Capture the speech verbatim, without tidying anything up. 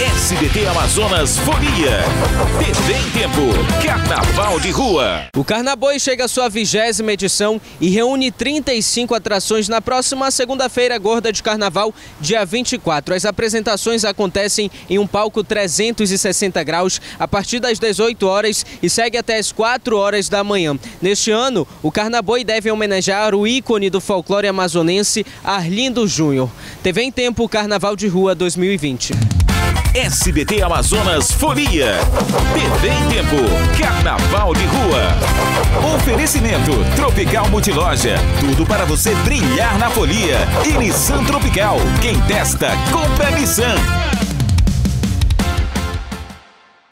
S B T Amazonas Folia. T V em Tempo. Carnaval de Rua. O Carnaboi chega à sua vigésima edição e reúne trinta e cinco atrações na próxima segunda-feira gorda de Carnaval, dia vinte e quatro. As apresentações acontecem em um palco trezentos e sessenta graus a partir das dezoito horas e segue até as quatro horas da manhã. Neste ano, o Carnaboi deve homenagear o ícone do folclore amazonense, Arlindo Júnior. T V em Tempo, Carnaval de Rua dois mil e vinte. S B T Amazonas Folia. T V em Tempo. Carnaval de Rua. Oferecimento Tropical Multiloja. Tudo para você brilhar na folia. E Nissan Tropical. Quem testa, compra Nissan.